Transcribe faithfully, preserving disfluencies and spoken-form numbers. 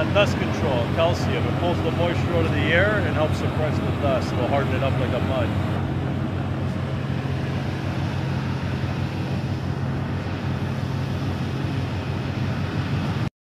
uh, dust control, calcium. It pulls the moisture out of the air and helps suppress the dust. It'll harden it up like a mud.